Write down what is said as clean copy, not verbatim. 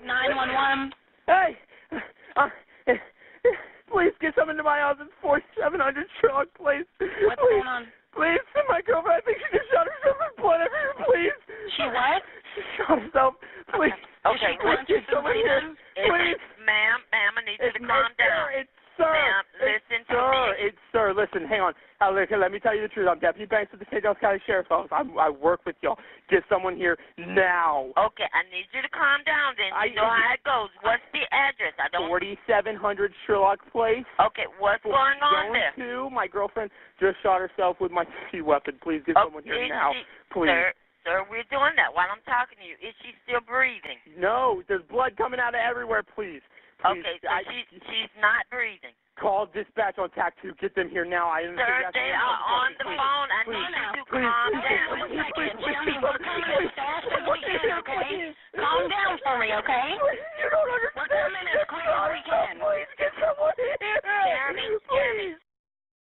911. Hey, please get someone to my house. It's 4700 Sherlock Place. What's going on? Please, my girlfriend, I think she just shot herself with blood everywhere, please. She what? She shot herself. Please. Okay, please get someone here. Please. Ma'am, I need you to calm down. It's sir. Ma'am, listen to me. It's sir. Listen, hang on. Let me tell you the truth. I'm Deputy Banks with the St. Charles County Sheriff's Office. I work with y'all. Get someone here now. Okay, I need you to calm down then. You know how it goes. What's the address? 4700 Sherlock Place. Okay, what's going on there? My girlfriend just shot herself with my weapon. Please get someone here now. Please. Sir, we're doing that while I'm talking to you. Is she still breathing? No, there's blood coming out of everywhere, please. Okay, so she's not breathing. Call dispatch on TAC 2. Get them here now. Sir, they are on the phone. I need you to calm down. Calm down for me, okay? You don't understand. We're coming as clear.